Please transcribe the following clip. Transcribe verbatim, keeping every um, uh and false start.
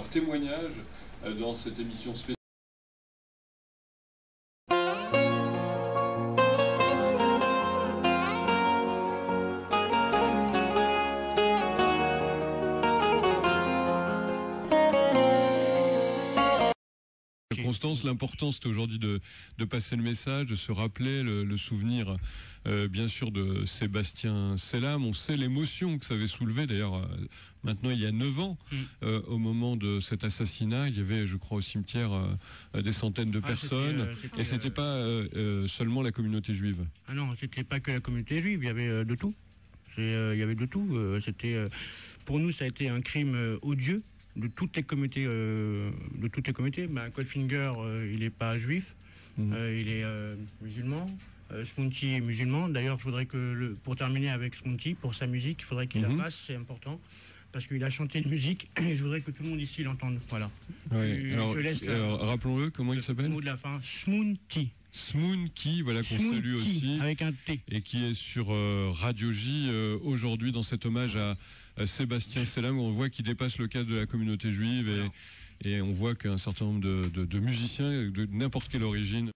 leur témoignage euh, dans cette émission spéciale. Constance, l'important c'était aujourd'hui de, de passer le message, de se rappeler le, le souvenir euh, bien sûr de Sébastien Selam. On sait l'émotion que ça avait soulevé d'ailleurs euh, maintenant il y a neuf ans mm. euh, au moment de cet assassinat. Il y avait je crois au cimetière euh, des centaines de ah, personnes c'était, euh, c'était, et c'était pas euh, euh, seulement la communauté juive. Ah non, c'était pas que la communauté juive, il y avait euh, de tout. C'est, euh, il y avait de tout. Euh, c'était, euh, pour nous ça a été un crime euh, odieux. De toutes les communautés, euh, de toutes les communautés, ben, Goldfinger, euh, il n'est pas juif, mmh. euh, il est euh, musulman. Euh, Smounty est musulman. D'ailleurs, je voudrais que, le, pour terminer avec Smounty, pour sa musique, il faudrait qu'il mmh. la fasse, c'est important, parce qu'il a chanté une musique et je voudrais que tout le monde ici l'entende. Voilà. Ouais, je, alors, je laisse alors, la, rappelons-le, comment il s'appelle ? Le mot de la fin, Smounty. Smounty, voilà qu'on Smounty, salue aussi, avec un T, et qui est sur euh, Radio J euh, aujourd'hui dans cet hommage à, à Sébastien Selam, où on voit qu'il dépasse le cadre de la communauté juive et, et on voit qu'un certain nombre de, de, de musiciens de n'importe quelle origine.